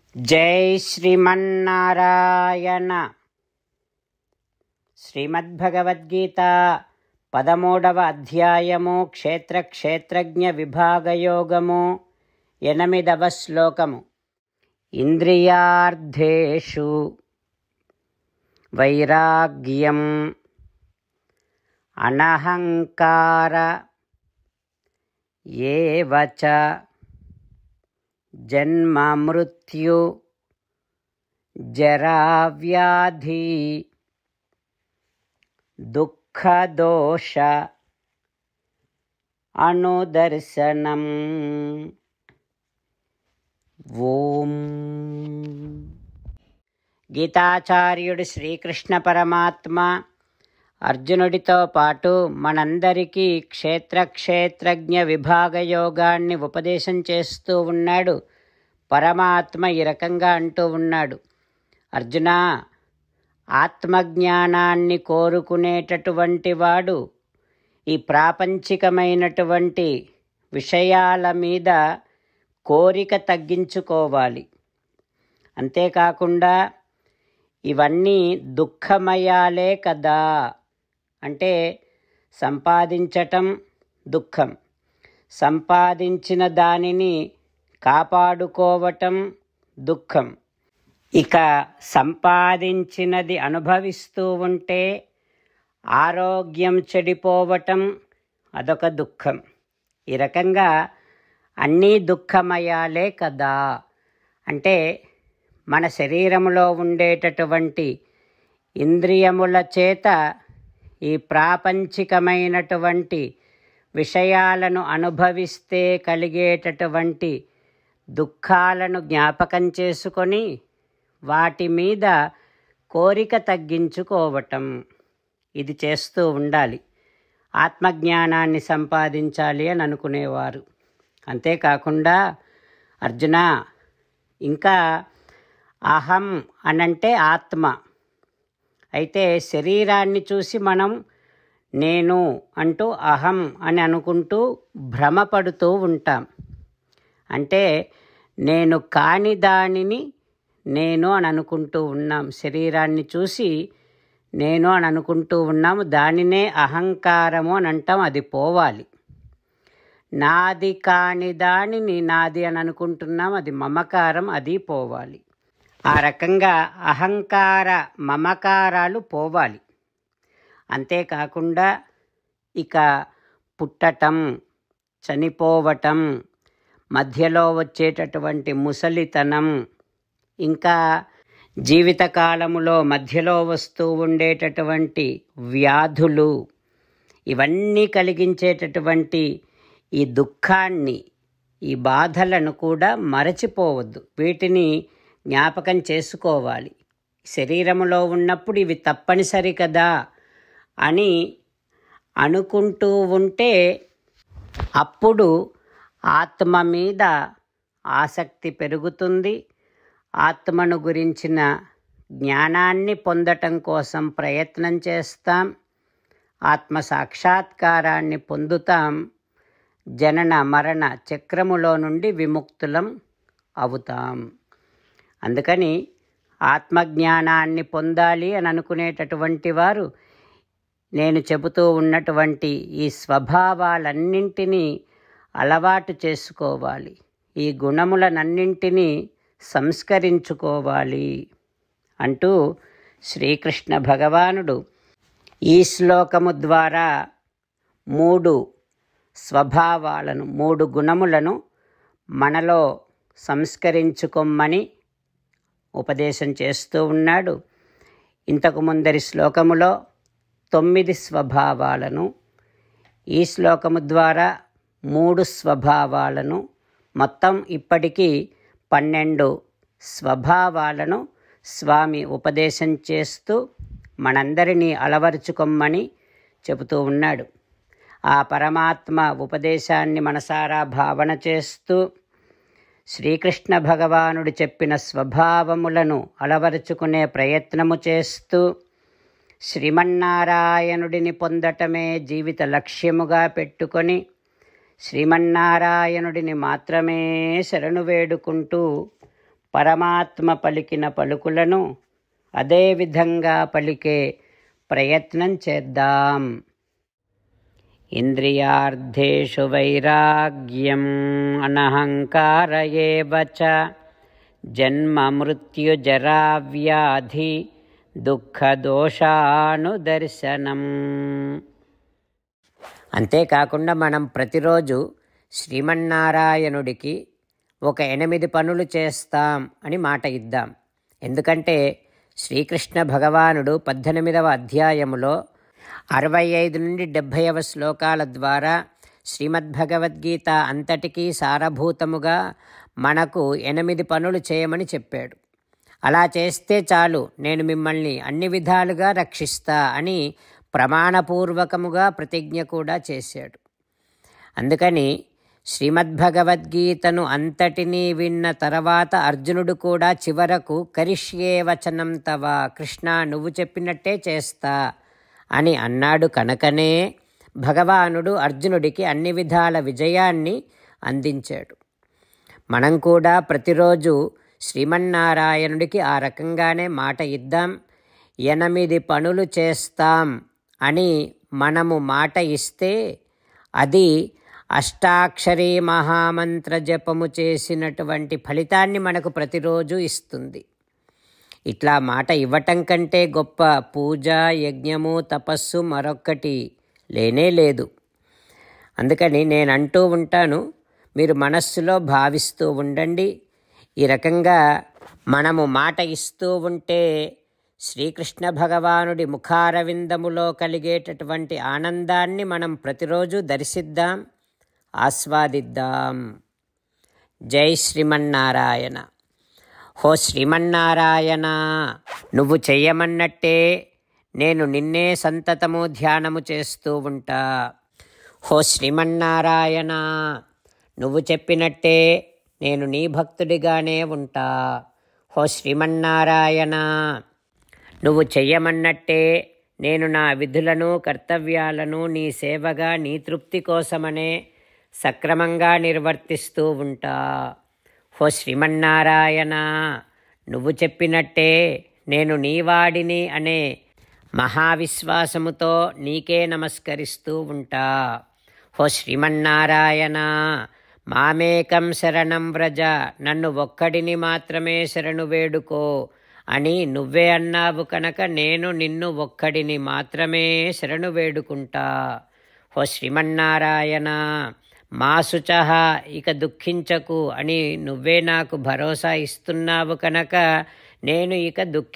జై శ్రీమన్నారాయణ. శ్రీమద్భగవద్గీత 13వ అధ్యాయము క్షేత్రజ్ఞ విభాగయోగము 8వ శ్లోకము. ఇంద్రియార్థేషు వైరాగ్యం అనహంకార ఏవచ జన్మ మృత్యు జరావ్యాధి దుఃఖదోష అనుదర్శనం. ఓం. గీతాచార్యుడు శ్రీకృష్ణ పరమాత్మ అర్జునుడితో పాటు మనందరికీ క్షేత్రజ్ఞ విభాగ యోగాన్ని ఉపదేశం చేస్తూ ఉన్నాడు. పరమాత్మ ఈ రకంగా అంటూ ఉన్నాడు, అర్జునా, ఆత్మజ్ఞానాన్ని కోరుకునేటటువంటి వాడు ఈ ప్రాపంచికమైనటువంటి విషయాల మీద కోరిక తగ్గించుకోవాలి. అంతేకాకుండా ఇవన్నీ దుఃఖమయాలే కదా, అంటే సంపాదించటం దుఃఖం, సంపాదించిన దానిని కాపాడుకోవటం దుఃఖం, ఇక సంపాదించినది అనుభవిస్తూ ఉంటే ఆరోగ్యం చెడిపోవటం అదొక దుఃఖం. ఈ రకంగా అన్నీ దుఃఖమయాలే కదా. అంటే మన శరీరంలో ఉండేటటువంటి ఇంద్రియముల చేత ఈ ప్రాపంచికమైనటువంటి విషయాలను అనుభవిస్తే కలిగేటటువంటి దుఃఖాలను జ్ఞాపకం చేసుకొని వాటి మీద కోరిక తగ్గించుకోవటం, ఇది చేస్తూ ఉండాలి. ఆత్మజ్ఞానాన్ని సంపాదించాలి అని అనుకునేవారు. అంతేకాకుండా అర్జున, ఇంకా అహం అనంటే ఆత్మ. అయితే శరీరాన్ని చూసి మనం నేను అంటూ అహం అని అనుకుంటూ భ్రమపడుతూ ఉంటాం. అంటే నేను కాని దానిని నేను అని అనుకుంటూ ఉన్నాం. శరీరాన్ని చూసి నేను అని అనుకుంటూ ఉన్నాము. దానినే అహంకారము అని అంటాం. అది పోవాలి. నాది కాని దానిని నాది అని అనుకుంటున్నాం. అది మమకారం, అది పోవాలి. ఆ రకంగా అహంకార మమకారాలు పోవాలి. అంతేకాకుండా ఇక పుట్టటం, చనిపోవటం, మధ్యలో వచ్చేటటువంటి ముసలితనం, ఇంకా జీవితకాలములో మధ్యలో వస్తూ ఉండేటటువంటి వ్యాధులు, ఇవన్నీ కలిగించేటటువంటి ఈ దుఃఖాన్ని, ఈ బాధలను కూడా మరచిపోవద్దు. వీటిని జ్ఞాపకం చేసుకోవాలి. శరీరములో ఉన్నప్పుడు ఇవి తప్పనిసరి కదా అని అనుకుంటూ ఉంటే అప్పుడు ఆత్మ మీద ఆసక్తి పెరుగుతుంది. ఆత్మను గురించిన జ్ఞానాన్ని పొందటం కోసం ప్రయత్నం చేస్తాం. ఆత్మ సాక్షాత్కారాన్ని పొందుతాం. జనన మరణ చక్రములో నుండి విముక్తులం అవుతాం. అందుకని ఆత్మజ్ఞానాన్ని పొందాలి అని అనుకునేటటువంటి వారు నేను చెబుతూ ఉన్నటువంటి ఈ స్వభావాలన్నింటినీ అలవాటు చేసుకోవాలి. ఈ గుణములనన్నింటినీ సంస్కరించుకోవాలి అంటూ శ్రీకృష్ణ భగవానుడు ఈ శ్లోకము ద్వారా 3 స్వభావాలను, 3 గుణములను మనలో సంస్కరించుకోమని ఉపదేశం చేస్తూ ఉన్నాడు. ఇంతకు ముందరి శ్లోకములో 9 స్వభావాలను, ఈ శ్లోకము ద్వారా 3 స్వభావాలను, మొత్తం ఇప్పటికీ 12 స్వభావాలను స్వామి ఉపదేశం చేస్తూ మనందరినీ అలవరుచుకొమ్మని చెబుతూ ఉన్నాడు. ఆ పరమాత్మ ఉపదేశాన్ని మనసారా భావన చేస్తూ శ్రీకృష్ణ భగవానుడు చెప్పిన స్వభావములను అలవరుచుకునే ప్రయత్నము చేస్తూ శ్రీమన్నారాయణుడిని పొందటమే జీవిత లక్ష్యముగా పెట్టుకొని శ్రీమన్నారాయణుడిని మాత్రమే శరణు వేడుకుంటూ పరమాత్మ పలికిన పలుకులను అదేవిధంగా పలికే ప్రయత్నం చేద్దాం. ఇంద్రియార్థేషు వైరాగ్యం అనహంకార ఏవ చ జన్మ మృత్యు జరా వ్యాధి దుఃఖదోషానుదర్శనం. అంతేకాకుండా మనం ప్రతిరోజు శ్రీమన్నారాయణుడికి ఒక 8 పనులు చేస్తాం అని మాట ఇద్దాం. ఎందుకంటే శ్రీకృష్ణ భగవానుడు 18వ అధ్యాయములో 65 నుండి 70వ శ్లోకాల ద్వారా శ్రీమద్భగవద్గీత అంతటికీ సారభూతముగా మనకు 8 పనులు చేయమని చెప్పాడు. అలా చేస్తే చాలు, నేను మిమ్మల్ని అన్ని విధాలుగా రక్షిస్తా అని ప్రమాణపూర్వకముగా ప్రతిజ్ఞ కూడా చేశాడు. అందుకని శ్రీమద్భగవద్గీతను అంతటినీ విన్న తర్వాత అర్జునుడు కూడా చివరకు కరిష్యే వచనం తవ, కృష్ణ నువ్వు చెప్పినట్టే చేస్తా అని అన్నాడు. కనుకనే భగవానుడు అర్జునుడికి అన్ని విధాల విజయాన్ని అందించాడు. మనం కూడా ప్రతిరోజు శ్రీమన్నారాయణుడికి ఆ రకంగానే మాట ఇద్దాం. 8 పనులు చేస్తాం అని మనము మాట ఇస్తే అది అష్టాక్షరీ మహామంత్ర జపము చేసినటువంటి ఫలితాన్ని మనకు ప్రతిరోజు ఇస్తుంది. ఇట్లా మాట ఇవ్వటం కంటే గొప్ప పూజ, యజ్ఞము, తపస్సు మరొక్కటి లేనే లేదు. అందుకని నేను అంటూ ఉంటాను, మీరు మనస్సులో భావిస్తూ ఉండండి. ఈ రకంగా మనము మాట ఇస్తూ ఉంటే శ్రీకృష్ణ భగవానుడి ముఖారవిందములో కలిగేటటువంటి ఆనందాన్ని మనం ప్రతిరోజు దర్శిద్దాం, ఆస్వాదిద్దాం. జై శ్రీమన్నారాయణ. హో శ్రీమన్నారాయణ, నువ్వు చెయ్యమన్నట్టే నేను నిన్నే సంతతము ధ్యానము చేస్తూ ఉంటా. హో శ్రీమన్నారాయణ, నువ్వు చెప్పినట్టే నేను నీ భక్తుడిగానే ఉంటా. హో శ్రీమన్నారాయణ, నువ్వు చెయ్యమన్నట్టే నేను నా విధులను, కర్తవ్యాలను నీ సేవగా, నీ తృప్తి కోసమనే సక్రమంగా నిర్వర్తిస్తూ ఉంటా. హో శ్రీమన్నారాయణ, నువ్వు చెప్పినట్టే నేను నీవాడిని అనే మహావిశ్వాసముతో నీకే నమస్కరిస్తూ ఉంటా. హో శ్రీమన్నారాయణ, మామేకం శరణం వ్రజ, నన్ను ఒక్కడిని మాత్రమే శరణు వేడుకో అని నువ్వే అన్నావు కనుక నేను నిన్ను ఒక్కడిని మాత్రమే శరణు వేడుకుంటా. హో శ్రీమన్నారాయణ, మా శుచః, ఇక దుఃఖించకు అని నువ్వే నాకు భరోసా ఇస్తున్నావు కనుక నేను ఇక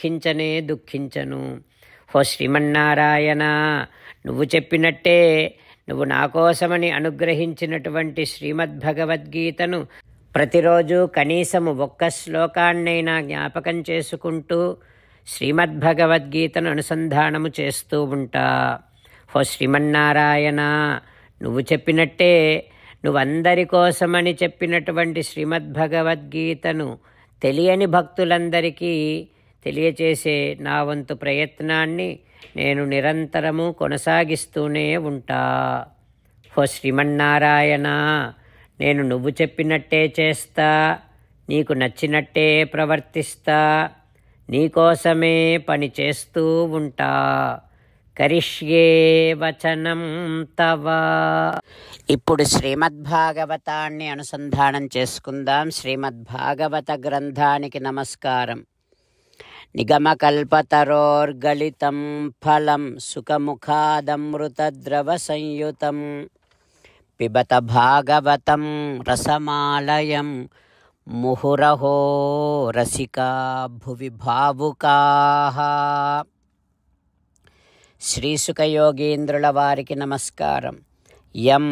దుఃఖించను. హో శ్రీమన్నారాయణ, నువ్వు చెప్పినట్టే నువ్వు నా కోసమని అనుగ్రహించినటువంటి శ్రీమద్భగవద్గీతను ప్రతిరోజు కనీసము 1 శ్లోకాన్నైనా జ్ఞాపకం చేసుకుంటూ శ్రీమద్భగవద్గీతను అనుసంధానము చేస్తూ ఉంటా. హో శ్రీమన్నారాయణ, నువ్వు చెప్పినట్టే నువ్వందరి కోసమని చెప్పినటువంటి శ్రీమద్భగవద్గీతను తెలియని భక్తులందరికీ తెలియచేసే నా వంతు ప్రయత్నాన్ని నేను నిరంతరము కొనసాగిస్తూనే ఉంటా. హో శ్రీమన్నారాయణ, నేను నువ్వు చెప్పినట్టే చేస్తా, నీకు నచ్చినట్టే ప్రవర్తిస్తా, నీకోసమే పని చేస్తూ ఉంటా. కరిష్యే వచనం తవ. ఇప్పుడు శ్రీమద్భాగవతాన్ని అనుసంధానం చేసుకుందాం. శ్రీమద్భాగవత గ్రంథానికి నమస్కారం. నిగమకల్పతరోర్గళితం ఫలం సుఖముఖాదమృతద్రవ సంయుతం పిబత భాగవతం రసమాలయం ముహురహో రసికా భువి భావుకాః. శ్రీసుఖయోగీంద్రుల వారికి నమస్కారం. యం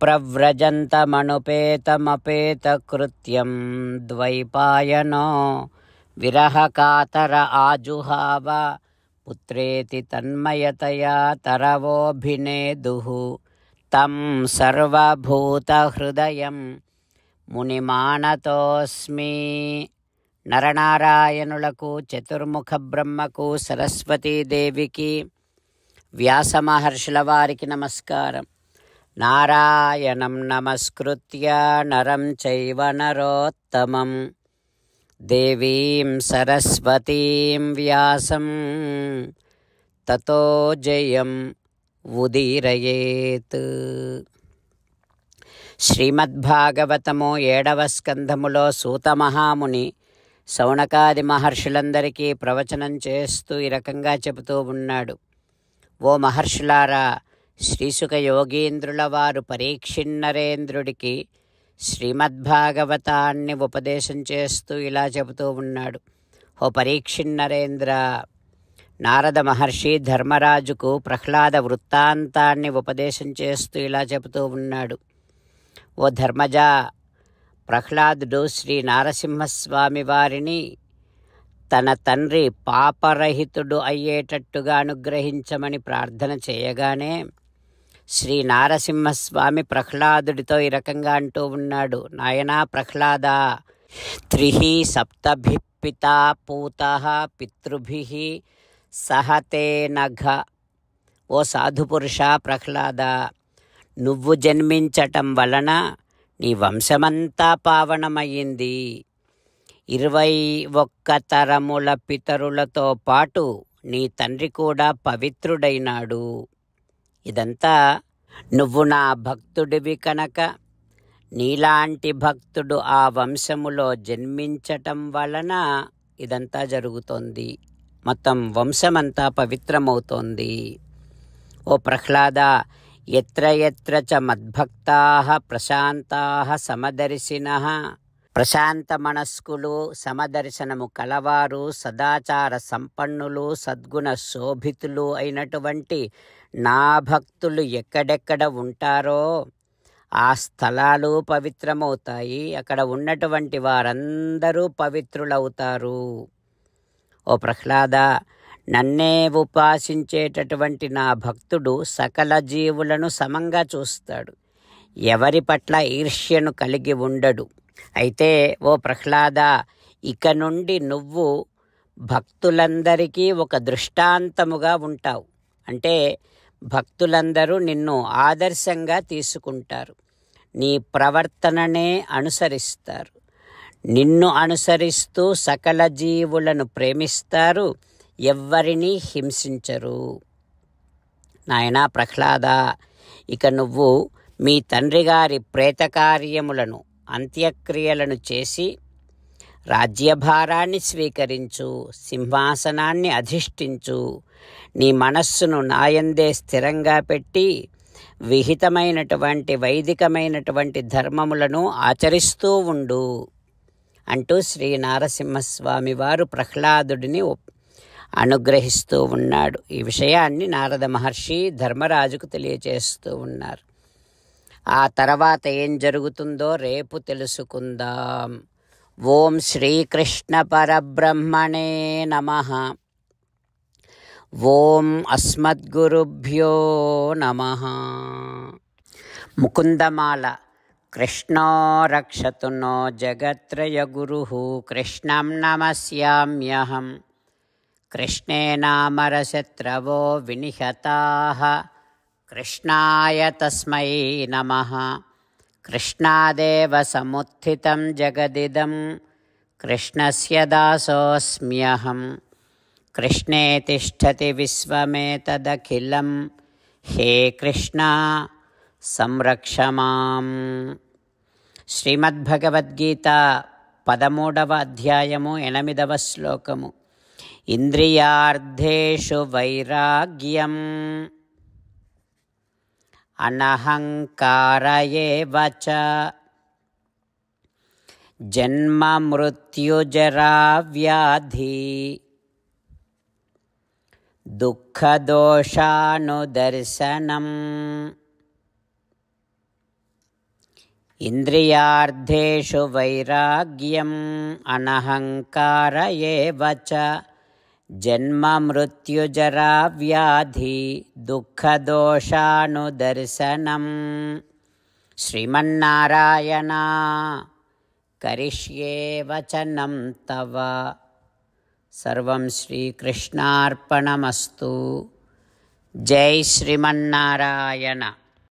ప్రవ్రజంతమనుపేతమపేతకృత్యం ద్వైపాయనో విరహకాతర ఆజుహావ పుత్రేతి తన్మయతయా తరవోభినేదుః తం సర్వభూతహృదయం మునిమానతోస్మి. నరనారాయణులకు, చతుర్ముఖ బ్రహ్మకు, సరస్వతీదేవికి, వ్యాస మహర్షుల వారికి నమస్కారం. నారాయణం నమస్కృత్య నరం చైవ నరోత్తమం దేవీం సరస్వతీం వ్యాసం తతో జయం ఉదీరయేత్. శ్రీమద్భాగవతము 7వ స్కంధములో సూత మహాముని శౌనకాది మహర్షులందరికీ ప్రవచనం చేస్తూ ఈ రకంగా చెబుతూ ఉన్నాడు. ఓ మహర్షులారా, శ్రీసుఖ యోగీంద్రుల వారు పరీక్షిన్నరేంద్రుడికి శ్రీమద్భాగవతాన్ని ఉపదేశం చేస్తూ ఇలా చెబుతూ ఉన్నాడు. ఓ పరీక్షిన్నరేంద్ర, నారద మహర్షి ధర్మరాజుకు ప్రహ్లాద వృత్తాంతాన్ని ఉపదేశం చేస్తూ ఇలా చెబుతూ ఉన్నాడు. ఓ ధర్మజ, ప్రహ్లాదుడు శ్రీ నారసింహస్వామి వారిని తన తండ్రి పాపరహితుడు అయ్యేటట్టుగా అనుగ్రహించమని ప్రార్థన చేయగానే శ్రీ నారసింహస్వామి ప్రహ్లాదుడితో ఈ రకంగా అంటూ ఉన్నాడు. నాయనా ప్రహ్లాద, త్రిహి సప్తభి పితా పూతః పితృభిః సహతే నఘ. ఓ సాధుపురుష ప్రహ్లాద, నువ్వు జన్మించటం వలన నీ వంశమంతా పావనమయ్యింది. 21 తరముల పితరులతో పాటు నీ తండ్రి కూడా పవిత్రుడైనాడు. ఇదంతా నువ్వు నా భక్తుడివి కనుక నీలాంటి భక్తుడు ఆ వంశములో జన్మించటం వలన ఇదంతా జరుగుతోంది. మొత్తం వంశమంతా పవిత్రమవుతోంది. ఓ ప్రహ్లాద, ఎత్ర ఎత్ర చ మద్భక్తాః ప్రశాంతాః సమదర్శినః, ప్రశాంత మనస్కులు, సమదర్శనము కలవారు, సదాచార సంపన్నులు, సద్గుణ శోభితులు అయినటువంటి నా భక్తులు ఎక్కడెక్కడ ఉంటారో ఆ స్థలాలు పవిత్రమవుతాయి. అక్కడ ఉన్నటువంటి వారందరూ పవిత్రులవుతారు. ఓ ప్రహ్లాద, నన్నే ఉపాసించేటటువంటి నా భక్తుడు సకల జీవులను సమంగా చూస్తాడు. ఎవరి పట్ల ఈర్ష్యను కలిగి ఉండడు. అయితే ఓ ప్రహ్లాద, ఇక నుండి నువ్వు భక్తులందరికీ ఒక దృష్టాంతముగా ఉంటావు. అంటే భక్తులందరూ నిన్ను ఆదర్శంగా తీసుకుంటారు, నీ ప్రవర్తననే అనుసరిస్తారు. నిన్ను అనుసరిస్తూ సకల జీవులను ప్రేమిస్తారు, ఎవ్వరినీ హింసించరు. నాయనా ప్రహ్లాద, ఇక నువ్వు మీ తండ్రి గారి ప్రేతకార్యములను అంత్యక్రియలను చేసి రాజ్యభారాన్ని స్వీకరించు, సింహాసనాన్ని అధిష్ఠించు. నీ మనస్సును నాయందే స్థిరంగా పెట్టి విహితమైనటువంటి వైదికమైనటువంటి ధర్మములను ఆచరిస్తూ ఉండు అంటూ శ్రీ నారసింహస్వామి వారు ప్రహ్లాదుడిని అనుగ్రహిస్తూ ఉన్నాడు. ఈ విషయాన్ని నారద మహర్షి ధర్మరాజుకు తెలియచేస్తూ ఉన్నారు. ఆ తర్వాత ఏం జరుగుతుందో రేపు తెలుసుకుందాం. ఓం శ్రీకృష్ణ పరబ్రహ్మణే నమః. ఓం అస్మద్గురుభ్యో నమః. ముకుందమాల. కృష్ణో రక్షతు నో జగత్రయగురుః కృష్ణం నమస్యామ్యహం. కృష్ణేనామరశత్రవో వినిహతాః కృష్ణాయ తస్మై నమః. కృష్ణాదేవ సముత్థితం జగదిదం కృష్ణస్య దాసోऽస్మ్యహం. కృష్ణే తిష్టతి విశ్వమేతదఖిలం హే కృష్ణ సంరక్ష మాం. శ్రీమద్భగవద్గీత 13వ అధ్యాయము 8వ శ్లోకము. ఇంద్రియార్థేషు వైరాగ్యం అనహంకార ఏవ చ జన్మ మృత్యుజరా వ్యాధి దుఃఖదోషానుదర్శనం. ఇంద్రియార్థేషు వైరాగ్యం అనహంకార ఏవ చ జన్మ మృత్యుజరా వ్యాధి దుఃఖదోషానుదర్శనం. శ్రీమన్నారాయణ కరిష్యే వచనం తవ. సర్వం శ్రీకృష్ణార్పణమస్తు. జై శ్రీమన్నారాయణ.